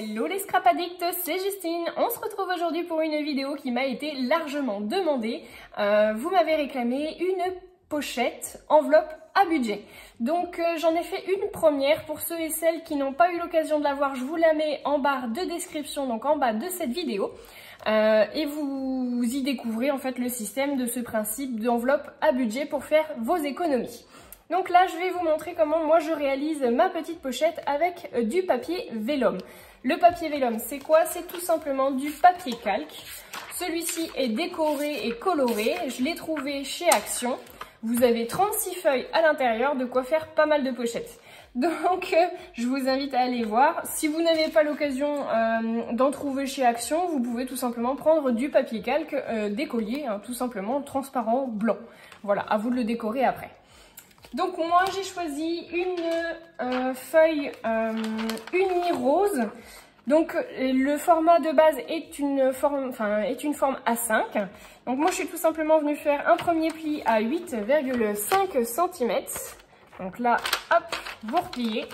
Hello les scrap addicts, c'est Justine. On se retrouve aujourd'hui pour une vidéo qui m'a été largement demandée. Vous m'avez réclamé une pochette enveloppe à budget. Donc j'en ai fait une première. Pour ceux et celles qui n'ont pas eu l'occasion de la voir, je vous la mets en barre de description, donc en bas de cette vidéo. Et vous y découvrez en fait le système de ce principe d'enveloppe à budget pour faire vos économies. Donc là, je vais vous montrer comment moi je réalise ma petite pochette avec du papier vélum. Le papier vélum, c'est quoi? C'est tout simplement du papier calque. Celui-ci est décoré et coloré. Je l'ai trouvé chez Action. Vous avez 36 feuilles à l'intérieur, de quoi faire pas mal de pochettes. Donc, je vous invite à aller voir. Si vous n'avez pas l'occasion d'en trouver chez Action, vous pouvez tout simplement prendre du papier calque d'écolier, hein, tout simplement transparent blanc. Voilà, à vous de le décorer après. Donc moi j'ai choisi une feuille uni rose. Donc le format de base est une forme A5. Donc moi je suis tout simplement venue faire un premier pli à 8,5 cm. Donc là, hop, vous repliez.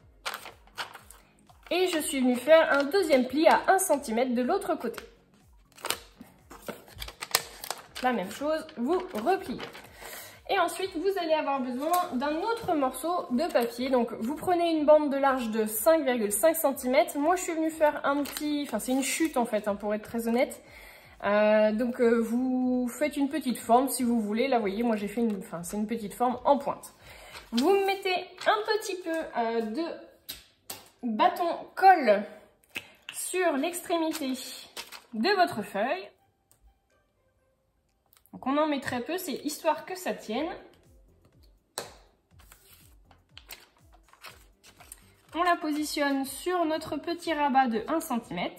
Et je suis venue faire un deuxième pli à 1 cm de l'autre côté. La même chose, vous repliez. Et ensuite, vous allez avoir besoin d'un autre morceau de papier. Donc, vous prenez une bande de large de 5,5 cm. Moi, je suis venue faire un petit... Enfin, c'est une chute en fait, hein, pour être très honnête. Vous faites une petite forme si vous voulez. Là, vous voyez, moi, j'ai fait une... Enfin, c'est une petite forme en pointe. Vous mettez un petit peu de bâton colle sur l'extrémité de votre feuille. Donc on en met très peu, c'est histoire que ça tienne. On la positionne sur notre petit rabat de 1 cm.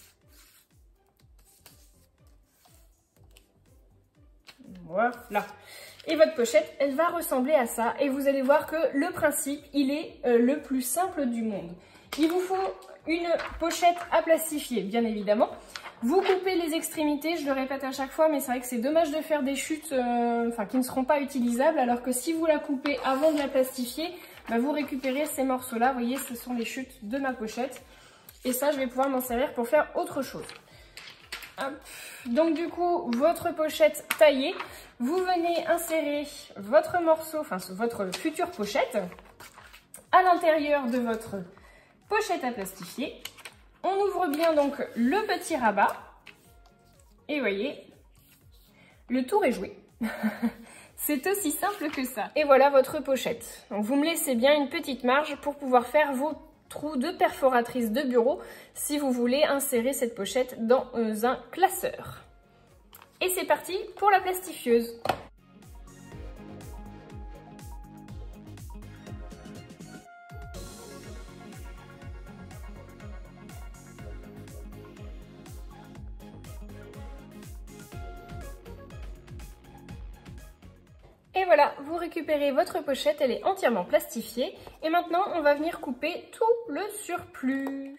Voilà. Et votre pochette, elle va ressembler à ça. Et vous allez voir que le principe, il est le plus simple du monde. Il vous faut une pochette à plastifier, bien évidemment. Vous coupez les extrémités, je le répète à chaque fois, mais c'est vrai que c'est dommage de faire des chutes qui ne seront pas utilisables, alors que si vous la coupez avant de la plastifier, bah, vous récupérez ces morceaux-là. Vous voyez, ce sont les chutes de ma pochette. Et ça, je vais pouvoir m'en servir pour faire autre chose. Hop. Donc du coup, votre pochette taillée, vous venez insérer votre morceau, enfin votre future pochette, à l'intérieur de votre pochette à plastifier. On ouvre bien donc le petit rabat. Et vous voyez, le tour est joué. C'est aussi simple que ça. Et voilà votre pochette. Donc vous me laissez bien une petite marge pour pouvoir faire vos trous de perforatrice de bureau si vous voulez insérer cette pochette dans un classeur. Et c'est parti pour la plastifieuse. Et voilà, vous récupérez votre pochette, elle est entièrement plastifiée. Et maintenant, on va venir couper tout le surplus.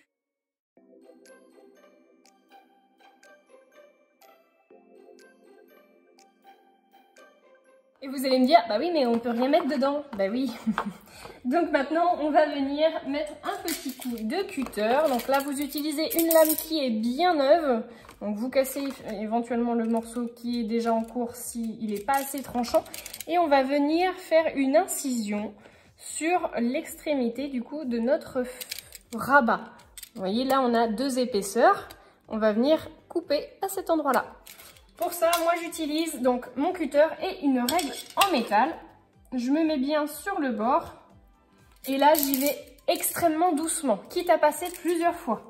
Et vous allez me dire, bah oui, mais on peut rien mettre dedans. Bah oui. Donc maintenant, on va venir mettre un petit coup de cutter. Donc là, vous utilisez une lame qui est bien neuve. Donc vous cassez éventuellement le morceau qui est déjà en cours s'il n'est pas assez tranchant. Et on va venir faire une incision sur l'extrémité du coup de notre rabat. Vous voyez, là, on a deux épaisseurs. On va venir couper à cet endroit-là. Pour ça, moi j'utilise donc mon cutter et une règle en métal. Je me mets bien sur le bord et là j'y vais extrêmement doucement, quitte à passer plusieurs fois.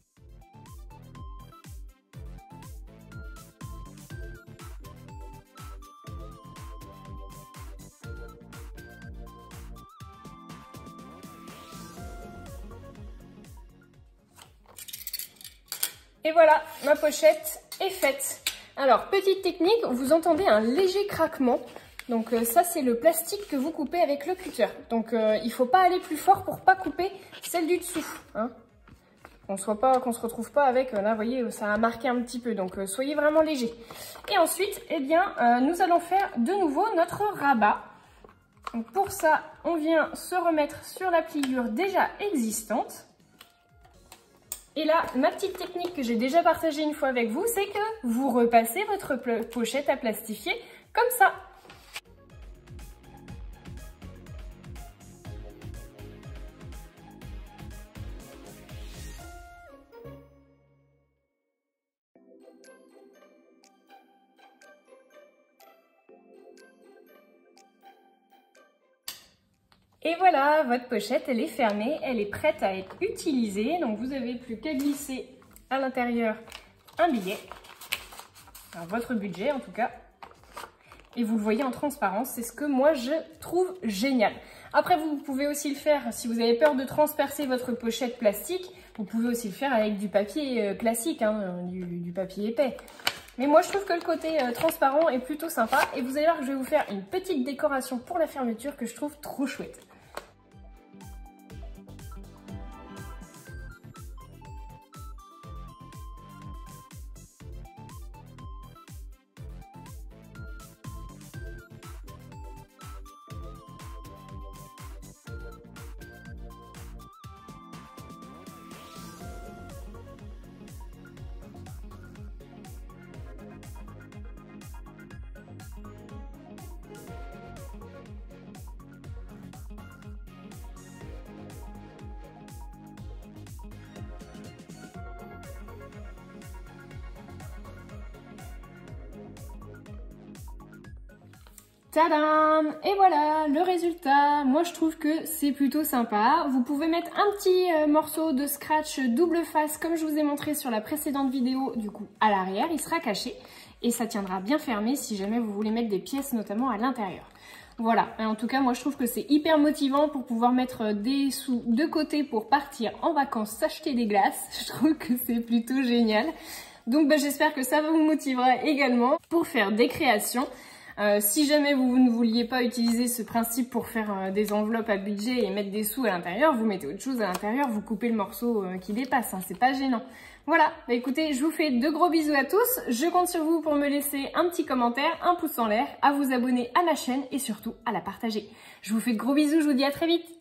Et voilà, ma pochette est faite. Alors, petite technique, vous entendez un léger craquement. Donc ça, c'est le plastique que vous coupez avec le cutter. Donc il ne faut pas aller plus fort pour ne pas couper celle du dessous. Hein. Qu'on se retrouve pas avec, là, vous voyez, ça a marqué un petit peu. Donc soyez vraiment léger. Et ensuite, eh bien, nous allons faire de nouveau notre rabat. Donc, pour ça, on vient se remettre sur la pliure déjà existante. Et là, ma petite technique que j'ai déjà partagée une fois avec vous, c'est que vous repassez votre pochette à plastifier comme ça. Et voilà, votre pochette, elle est fermée, elle est prête à être utilisée. Donc vous n'avez plus qu'à glisser à l'intérieur un billet, enfin, votre budget en tout cas. Et vous le voyez en transparence, c'est ce que moi je trouve génial. Après, vous pouvez aussi le faire, si vous avez peur de transpercer votre pochette plastique, vous pouvez aussi le faire avec du papier classique, hein, du papier épais. Mais moi je trouve que le côté transparent est plutôt sympa. Et vous allez voir que je vais vous faire une petite décoration pour la fermeture que je trouve trop chouette. Tadam! Et voilà le résultat. Moi je trouve que c'est plutôt sympa. Vous pouvez mettre un petit morceau de scratch double face comme je vous ai montré sur la précédente vidéo, du coup à l'arrière, il sera caché et ça tiendra bien fermé si jamais vous voulez mettre des pièces notamment à l'intérieur. Voilà, et en tout cas moi je trouve que c'est hyper motivant pour pouvoir mettre des sous de côté pour partir en vacances s'acheter des glaces. Je trouve que c'est plutôt génial. Donc j'espère que ça vous motivera également pour faire des créations. Si jamais vous ne vouliez pas utiliser ce principe pour faire des enveloppes à budget et mettre des sous à l'intérieur, vous mettez autre chose à l'intérieur, vous coupez le morceau qui dépasse, hein, c'est pas gênant. Voilà, bah écoutez, je vous fais de gros bisous à tous, je compte sur vous pour me laisser un petit commentaire, un pouce en l'air, à vous abonner à ma chaîne et surtout à la partager. Je vous fais de gros bisous, je vous dis à très vite.